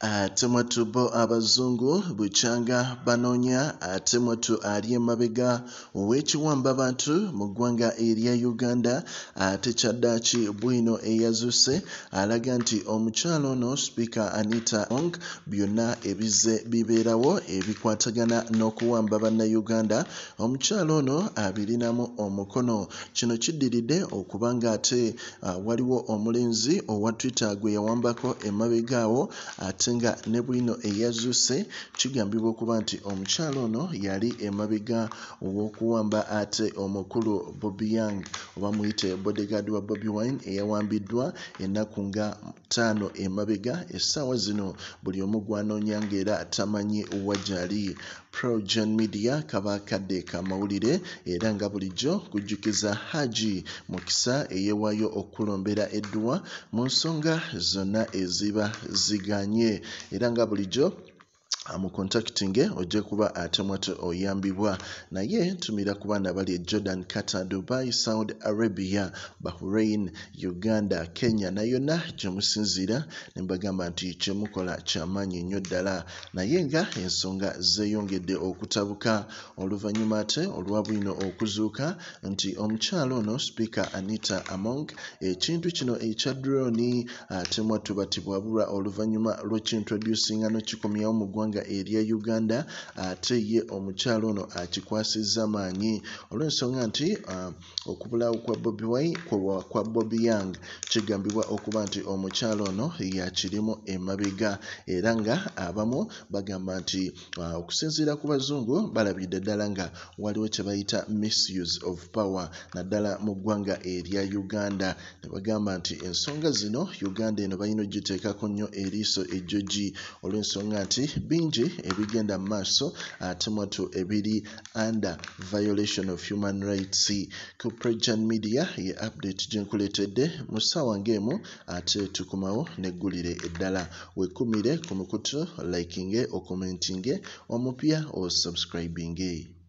Ate mwatu bo abazungu buchanga banonya ate mwatu ali emabega ow'ekiwamba bantu mu ggwanga erya Uganda ate kyaddaaki bwino eyazuse alaga nti omukyalo ono Speaker Anita Among byonna ebize bibeerawo ebikwatagana n'okuwamba bannayuganda omukyalo ono abirinamu omukono. Kino kiddiridde okubanga ate waliwo omulenzi owa Twitter gwe yawambako emabega awo ate nga ne bwino eyazuse kigambibwa okuba nti omukyalo ono yali emabega ow'okuwamba ate omukulu Bobi oba muyite bodyguard wa Bobi Wine eyawambiddwa ennaku nga 5 emabega. Essaawa zino buli omu gwanoonya ng'era tamanyi wajjali. PROJOURN media kaba kadde ka mawulire era nga bulijjo kujjukiza Haji Mukisa eyeewaayo okulombera edduwa mu nsonga zonna eziba ziganye era nga bulijjo amukontakitinge ojje kuba ate mwatu oyambibwa naye tumira ku baana bali Jordan, Qatar, Dubai, Saudi Arabia, Bahrain, Uganda, Kenya na yonna gye musinziira ne mbagamba nti kye mukola kyamaanyi nnyo ddala naye nga ensonga zeeyongedde okutabuka oluvannyuma ate olwa bwino okuzuuka nti omukyalo ono Speaker Anita Among ekintu kino ekya drone ate mwatu batibwabulwa oluvannyuma lw'ekintroducinga n'okikomyawo mu ggwanga erya Uganda ate ye omukyalo ono akikwasizza maanyi olw'ensonga nti okubulawo kwa Bobi kigambibwa okuba nti omukyalo ono yakirimu emabega era nga abamu bagamba nti okusinziira ku bazungu balabidde ddala nga waliwo kye bayita misuse of power naddala mu ggwanga erya Uganda ne bagamba nti ensonga zino Uganda eno balina ogiteekako nnyo eriiso ejjogi olw'ensonga nti bingi ebigenda mu maaso ate mwatu ebiri under violation of human rights. Ku PROJOURN media ye update gye nkuleetedde mu ssaawa ng'emu ate tukomawo neggulire eddala wekumire ku mukutu likinge okomentinge omupya o subscribinge.